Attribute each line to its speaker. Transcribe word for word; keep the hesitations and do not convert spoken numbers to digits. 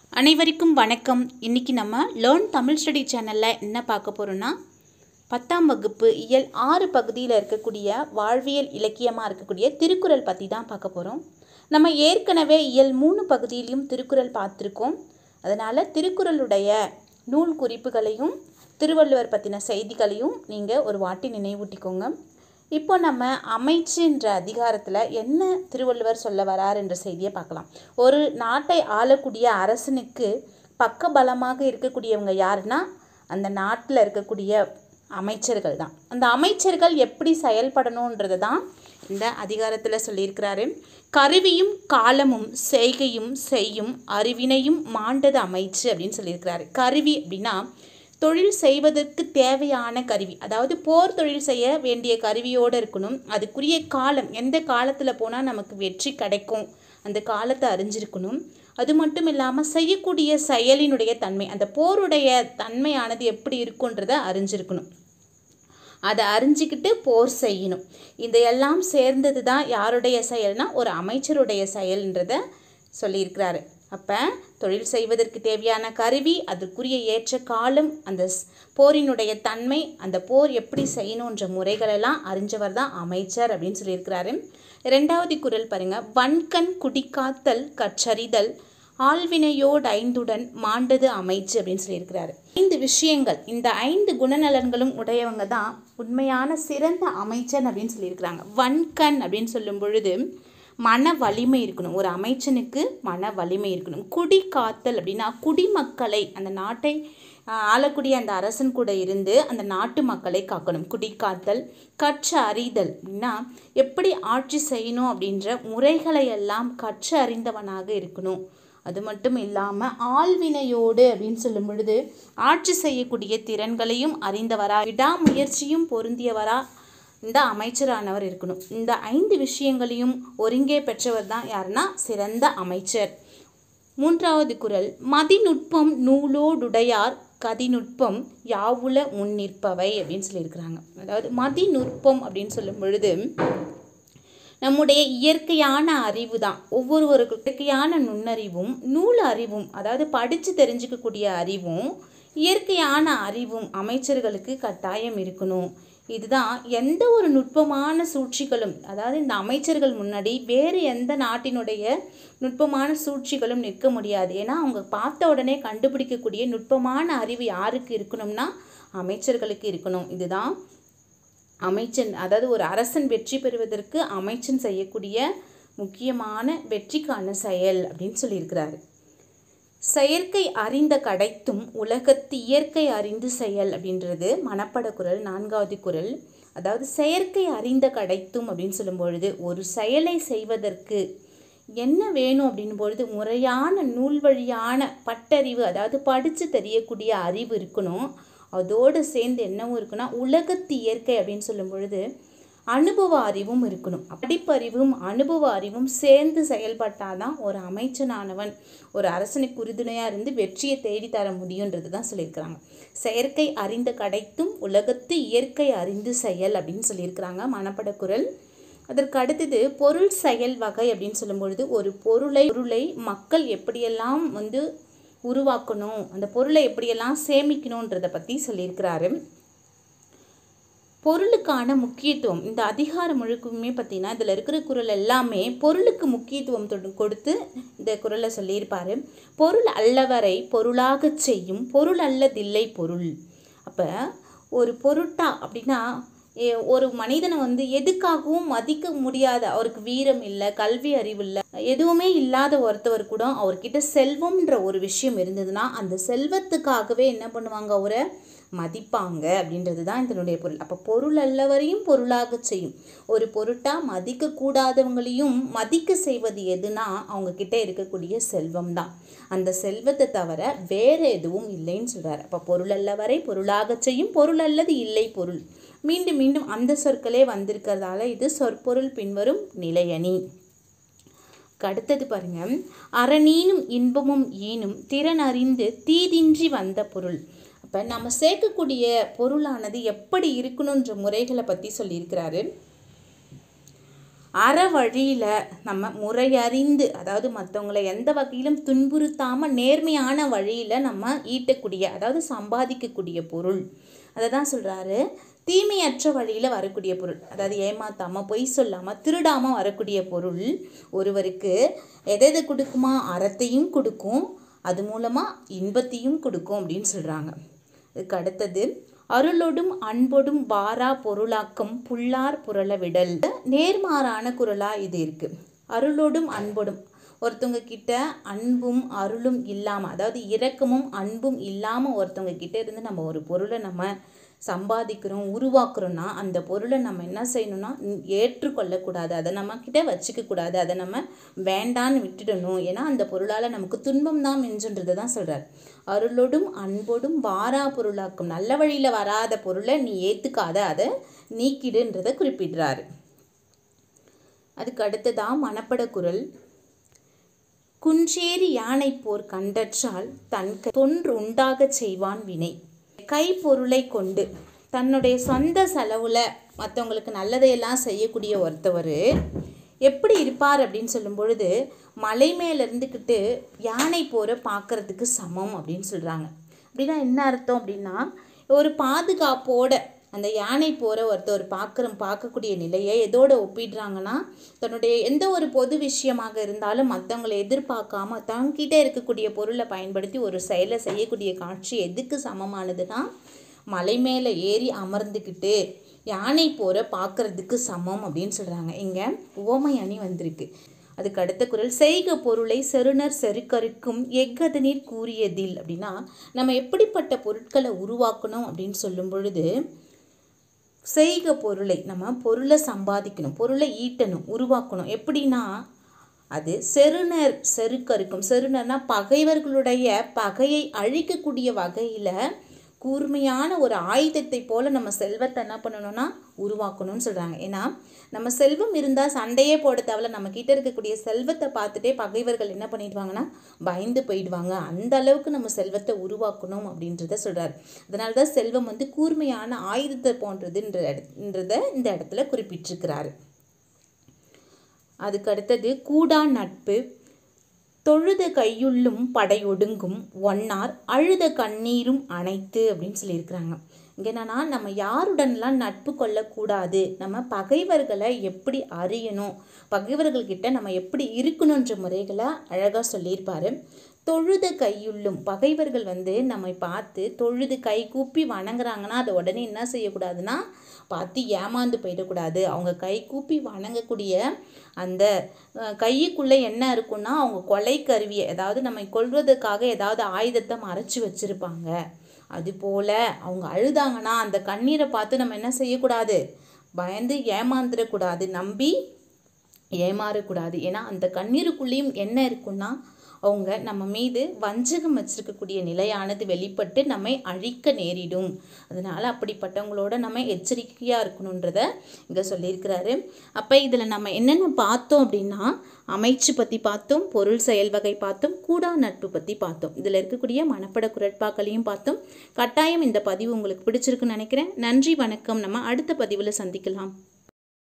Speaker 1: அனைவருக்கும் வணக்கம். இன்னைக்கு நம்ம லேர்ன் தமிழ் ஸ்டடி சேனலில் என்ன பார்க்க போகிறோன்னா, பத்தாம் வகுப்பு இயல் ஆறு பகுதியில் இருக்கக்கூடிய வாழ்வியல் இலக்கியமாக இருக்கக்கூடிய திருக்குறள் பற்றி தான் பார்க்க போகிறோம். நம்ம ஏற்கனவே இயல் மூணு பகுதியிலையும் திருக்குறள் பார்த்துருக்கோம். அதனால் திருக்குறளுடைய நூல் குறிப்புகளையும் திருவள்ளுவர் பற்றின செய்திகளையும் நீங்கள் ஒரு வாட்டி நினைவூட்டிக்கோங்க. இப்போ நம்ம அமைச்சுன்ற அதிகாரத்தில் என்ன திருவள்ளுவர் சொல்ல வரார் என்ற செய்தியை பார்க்கலாம். ஒரு நாட்டை ஆளக்கூடிய அரசனுக்கு பக்கபலமாக இருக்கக்கூடியவங்க யாருன்னா அந்த நாட்டில் இருக்கக்கூடிய அமைச்சர்கள் தான். அந்த அமைச்சர்கள் எப்படி செயல்படணுன்றது தான் இந்த அதிகாரத்தில் சொல்லியிருக்கிறாரு. கருவியும் காலமும் செய்கையும் செய்யும் அறிவினையும் மாண்டது அமைச்சு அப்படின்னு சொல்லியிருக்கிறாரு. கருவி அப்படின்னா தொழில் செய்வதற்கு தேவையான கருவி, அதாவது போர் தொழில் செய்ய வேண்டிய கருவியோடு இருக்கணும். அதுக்குரிய காலம், எந்த காலத்தில் போனால் நமக்கு வெற்றி கிடைக்கும் அந்த காலத்தை அறிஞ்சிருக்கணும். அது மட்டும் இல்லாமல் செய்யக்கூடிய செயலினுடைய தன்மை, அந்த போருடைய தன்மையானது எப்படி இருக்குன்றதை அறிஞ்சிருக்கணும். அதை அறிஞ்சிக்கிட்டு போர் செய்யணும். இதையெல்லாம் சேர்ந்தது தான் யாருடைய செயல்னா ஒரு அமைச்சருடைய செயல்ன்றதை சொல்லியிருக்கிறாரு. அப்போ தொழில் செய்வதற்கு தேவையான கருவி, அதற்குரிய ஏற்ற காலம், அந்த போரினுடைய தன்மை, அந்த போர் எப்படி செய்யணுன்ற முறைகளெல்லாம் அறிஞ்சவர் தான் அமைச்சர் அப்படின்னு சொல்லியிருக்கிறாரு. ரெண்டாவது குறள் பாருங்க. வன்கண் குடிக்காத்தல் கற்றறிதல் ஆழ்வினையோடு ஐந்துடன் மாண்டது அமைச்சு அப்படின்னு சொல்லியிருக்கிறாரு. ஐந்து விஷயங்கள், இந்த ஐந்து குணநலன்களும் உடையவங்க தான் உண்மையான சிறந்த அமைச்சன் அப்படின்னு சொல்லியிருக்கிறாங்க. வன்கண் அப்படின்னு சொல்லும் பொழுது மன வலிமை இருக்கணும். ஒரு அமைச்சனுக்கு மன வலிமை இருக்கணும். குடி காத்தல் அப்படின்னா குடிமக்களை, அந்த நாட்டை ஆளக்கூடிய அந்த அரசன் கூட இருந்து அந்த நாட்டு மக்களை காக்கணும். குடி காத்தல். கற்று அறிதல் அப்படின்னா எப்படி ஆட்சி செய்யணும் அப்படின்ற முறைகளை எல்லாம் கற்று அறிந்தவனாக இருக்கணும். அது மட்டும் இல்லாமல் ஆழ்வினையோடு அப்படின்னு சொல்லும் பொழுது ஆட்சி செய்யக்கூடிய திறன்களையும் அறிந்தவரா, விடாமுயற்சியும் பொருந்தியவரா இந்த அமைச்சரானவர் இருக்கணும். இந்த ஐந்து விஷயங்களையும் ஒருங்கே பெற்றவர் தான் யாருன்னா சிறந்த அமைச்சர். மூன்றாவது குறள். மதிநுட்பம் நூலோடுடையார் கதிநுட்பம் யாவுல முன்னிற்பவை அப்படின்னு சொல்லியிருக்கிறாங்க. அதாவது மதிநுட்பம் அப்படின்னு சொல்லும் பொழுது நம்முடைய இயற்கையான அறிவு தான். ஒவ்வொருவருக்கு இயற்கையான நுண்ணறிவும் நூல் அறிவும், அதாவது படித்து தெரிஞ்சுக்கக்கூடிய அறிவும் இயற்கையான அறிவும் அமைச்சர்களுக்கு கட்டாயம் இருக்கணும். இதுதான் எந்த ஒரு நுட்பமான சூழ்ச்சிகளும், அதாவது இந்த அமைச்சர்கள் முன்னாடி வேறு எந்த நாட்டினுடைய நுட்பமான சூழ்ச்சிகளும் நிற்க முடியாது. ஏன்னா அவங்க பார்த்த உடனே கண்டுபிடிக்கக்கூடிய நுட்பமான அறிவு யாருக்கு இருக்கணும்னா அமைச்சர்களுக்கு இருக்கணும். இதுதான் அமைச்சன், அதாவது ஒரு அரசன் வெற்றி பெறுவதற்கு அமைச்சன் செய்யக்கூடிய முக்கியமான வெற்றிக்கான செயல் அப்படின்னு சொல்லியிருக்கிறாரு. செயற்கை அறிந்த கடைத்தும் உலகத்து இயற்கை அறிந்து செயல் அப்படின்றது மனப்பட குறள், நான்காவது குறள். அதாவது செயற்கை அறிந்த கடைத்தும் அப்படின்னு சொல்லும் பொழுது ஒரு செயலை செய்வதற்கு என்ன வேணும் அப்படின் பொழுது முறையான நூல் வழியான பட்டறிவு, அதாவது படித்து தெரியக்கூடிய அறிவு இருக்கணும். அதோடு சேர்ந்து என்னவும் இருக்குன்னா உலகத்து இயற்கை அப்படின்னு சொல்லும் பொழுது அனுபவ அறிவும் இருக்கணும். படிப்பறிவும் அனுபவ அறிவும் சேர்ந்து செயல்பட்டாதான் ஒரு அமைச்சனானவன் ஒரு அரசனுக்கு உறுதுணையாக இருந்து வெற்றியை தேடித்தர முடியுன்றது தான் சொல்லியிருக்கிறாங்க. செயற்கை அறிந்த கடைத்தும் உலகத்து இயற்கை அறிந்து செயல் அப்படின்னு சொல்லியிருக்கிறாங்க மனப்பட குறள். அதற்கு அடுத்தது பொருள் செயல் வகை அப்படின்னு சொல்லும் பொழுது ஒரு பொருளை பொருளை மக்கள் எப்படியெல்லாம் வந்து உருவாக்கணும், அந்த பொருளை எப்படியெல்லாம் சேமிக்கணுன்றதை பற்றி சொல்லியிருக்கிறாரு. பொருளுக்கான முக்கியத்துவம், இந்த அதிகாரம் முழுக்குமே பார்த்தீங்கன்னா இதில் இருக்கிற குறள் எல்லாமே பொருளுக்கு முக்கியத்துவம் கொடுத்து இந்த குறளை சொல்லியிருப்பார். பொருள் அல்லவரை பொருளாக செய்யும் பொருள் அல்லதில்லை பொருள். அப்போ ஒரு பொருட்டா அப்படின்னா ஒரு மனிதனை வந்து எதுக்காகவும் மதிக்க முடியாத, அவருக்கு வீரம் இல்லை, கல்வி அறிவு இல்லை, எதுவுமே இல்லாத ஒருத்தவர் கூட அவர்கிட்ட செல்வம்ன்ற ஒரு விஷயம் இருந்ததுன்னா அந்த செல்வத்துக்காகவே என்ன பண்ணுவாங்க, அவரை மதிப்பாங்க அப்படின்றது தான் இதனுடைய பொருள். அப்போ பொருள் அல்லவரையும் பொருளாக செய்யும், ஒரு பொருட்டா மதிக்க கூடாதவங்களையும் மதிக்க செய்வது எதுனா அவங்க கிட்ட இருக்கக்கூடிய செல்வம் தான். அந்த செல்வத்தை தவிர வேற எதுவும் இல்லைன்னு சொல்றாரு. அப்போ பொருள் அல்லவரை பொருளாக செய்யும் பொருள் அல்லது இல்லை பொருள். மீண்டும் மீண்டும் அந்த சொற்களே வந்திருக்கிறதால இது சொற்பொருள் பின்வரும் நிலையணி. அடுத்தது பாருங்க. அறநீனும் இன்பமும் ஈனும் திறன் அறிந்து தீதின்றி வந்த பொருள். அப்போ நம்ம சேர்க்கக்கூடிய பொருளானது எப்படி இருக்கணுன்ற முறைகளை பற்றி சொல்லியிருக்கிறாரு. அற வழியில் நம்ம முறையறிந்து, அதாவது மற்றவங்களை எந்த வகையிலும் துன்புறுத்தாமல் நேர்மையான வழியில் நம்ம ஈட்டக்கூடிய, அதாவது சம்பாதிக்கக்கூடிய பொருள். அதை தான் சொல்கிறாரு, தீமையற்ற வழியில் வரக்கூடிய பொருள், அதாவது ஏமாத்தாமல் பொய் சொல்லாமல் திருடாமல் வரக்கூடிய பொருள் ஒருவருக்கு எதை எதை கொடுக்குமா? அறத்தையும் கொடுக்கும், அது மூலமாக இன்பத்தையும் கொடுக்கும் அப்படின்னு சொல்கிறாங்க. இதுக்கு அடுத்தது, அருளொடும் அன்பொடும் வாரா பொருளாக்கம் புல்லார் புரள விடல். நேர்மாறான குரலாக இது இருக்குது. அருளோடும் அன்பொடும், ஒருத்தவங்க கிட்ட அன்பும் அருளும் இல்லாமல், அதாவது இரக்கமும் அன்பும் இல்லாமல் ஒருத்தவங்க கிட்ட இருந்து நம்ம ஒரு பொருளை நம்ம சம்பாதிக்கிறோம், உருவாக்குறோன்னா அந்த பொருளை நம்ம என்ன செய்யணும்னா ஏற்றுக்கொள்ளக்கூடாது, அதை நம்ம கிட்ட வச்சுக்க கூடாது, அதை நம்ம வேண்டான்னு விட்டுடணும். ஏன்னா அந்த பொருளால் நமக்கு துன்பம் தான் மிஞ்சுன்றதை தான் சொல்கிறார். அருளோடும் அன்போடும் வாரா பொருளாக்கும், நல்ல வழியில் வராத பொருளை நீ ஏற்றுக்காத, அதை நீக்கிடுன்றதை குறிப்பிடுறாரு. அதுக்கு அடுத்ததான் மனப்பட குரல். குன்றேறி யானை போர் கண்டற்றால் தன் தொன்று உண்டாக செய்வான் வினை. கைப்பொருளை கொண்டு தன்னுடைய சொந்த செலவில் மற்றவங்களுக்கு நல்லதையெல்லாம் செய்யக்கூடிய ஒருத்தவர் எப்படி இருப்பார் அப்படின்னு சொல்லும் பொழுது, மலை மேலே இருந்துக்கிட்டு யானை போரை பார்க்குறதுக்கு சமம் அப்படின்னு சொல்கிறாங்க. அப்படின்னா என்ன அர்த்தம் அப்படின்னா, ஒரு பாதுகாப்போட அந்த யானை போரை ஒருத்தர் பார்க்குற பார்க்கக்கூடிய நிலையை எதோடு ஒப்பிடுறாங்கன்னா, தன்னுடைய எந்த ஒரு பொது விஷயமாக இருந்தாலும் மற்றவங்களை எதிர்பார்க்காம தங்கிட்ட இருக்கக்கூடிய பொருளை பயன்படுத்தி ஒரு செயலை செய்யக்கூடிய காட்சி எதுக்கு சமமானதுன்னா, மலை மேலே ஏறி அமர்ந்துக்கிட்டு யானை போரை பார்க்குறதுக்கு சமம் அப்படின்னு சொல்கிறாங்க. இங்கே உவமை அணி வந்திருக்கு. அதுக்கு அடுத்த குரல், செய்க பொருளை செருணர் செருக்கருக்கும் எக்கதனீர் கூறியதில். அப்படின்னா நம்ம எப்படிப்பட்ட பொருட்களை உருவாக்கணும் அப்படின்னு சொல்லும் பொழுது, செய்க பொருளை, நம்ம பொருளை சம்பாதிக்கணும், பொருளை ஈட்டணும், உருவாக்கணும். எப்படின்னா அது செருணர் செருக்கருக்கும், செருணர்னா பகைவர்களுடைய பகையை அழிக்கக்கூடிய வகையில் கூர்மையான ஒரு ஆயுதத்தை போல் நம்ம செல்வத்தை என்ன பண்ணணும்னா உருவாக்கணும்னு சொல்கிறாங்க. ஏன்னா நம்ம செல்வம் இருந்தால் சண்டையே போட தேவையில்ல, நம்ம கிட்ட இருக்கக்கூடிய செல்வத்தை பார்த்துட்டே பகைவர்கள் என்ன பண்ணிடுவாங்கன்னா பயந்து போயிடுவாங்க. அந்த அளவுக்கு நம்ம செல்வத்தை உருவாக்கணும் அப்படின்றத சொல்கிறார். அதனால தான் செல்வம் வந்து கூர்மையான ஆயுதத்தை போன்றதுன்றத இந்த இடத்துல குறிப்பிட்டிருக்கிறாரு. அதுக்கு அடுத்தது, கூடா நட்பு தொழுத கையுள்ளும் படையொடுங்கும் ஒன்னார் அழுத கண்ணீரும் அனைத்து அப்படின்னு சொல்லியிருக்கிறாங்க. இங்கே என்னன்னா, நம்ம யாருடன்லாம் நட்பு கொள்ளக்கூடாது, நம்ம பகைவர்களை எப்படி அறியணும், பகைவர்கள்கிட்ட நம்ம எப்படி இருக்கணுன்ற முறைகளை அழகாக சொல்லியிருப்பார். தொழுத கையுள்ளும், பகைவர்கள் வந்து நம்மை பார்த்து தொழுது கை கூப்பி வணங்குறாங்கன்னா அதை உடனே என்ன செய்யக்கூடாதுன்னா பார்த்து ஏமாந்து போயிடக்கூடாது. அவங்க கை கூப்பி வணங்கக்கூடிய அந்த கையுக்குள்ளே என்ன இருக்குன்னா அவங்க கொலை கருவியை, அதாவது நம்மை கொல்வதற்காக ஏதாவது ஆயுதத்தை மறைச்சி வச்சுருப்பாங்க. அதுபோல் அவங்க அழுதாங்கன்னா அந்த கண்ணீரை பார்த்து நம்ம என்ன செய்யக்கூடாது, பயந்து ஏமாந்துடக்கூடாது, நம்பி ஏமாறக்கூடாது. ஏன்னா அந்த கண்ணீருக்குள்ளேயும் என்ன இருக்குன்னா அவங்க நம்ம மீது வஞ்சகம் வச்சிருக்கக்கூடிய நிலையானது வெளிப்பட்டு நம்மை அழிக்க நேரிடும். அதனால் அப்படிப்பட்டவங்களோட நம்ம எச்சரிக்கையாக இருக்கணுன்றத இங்கே சொல்லியிருக்கிறாரு. அப்போ இதில் நம்ம என்னென்ன பார்த்தோம் அப்படின்னா, அமைச்சு பற்றி பார்த்தோம், பொருள் செயல் வகை பார்த்தோம், கூடா நட்பு பற்றி பார்த்தோம். இதில் இருக்கக்கூடிய மனப்பட குரட்பாக்களையும் பார்த்தோம். கட்டாயம் இந்த பதிவு உங்களுக்கு பிடிச்சிருக்குன்னு நினைக்கிறேன். நன்றி, வணக்கம். நம்ம அடுத்த பதிவில் சந்திக்கலாம்.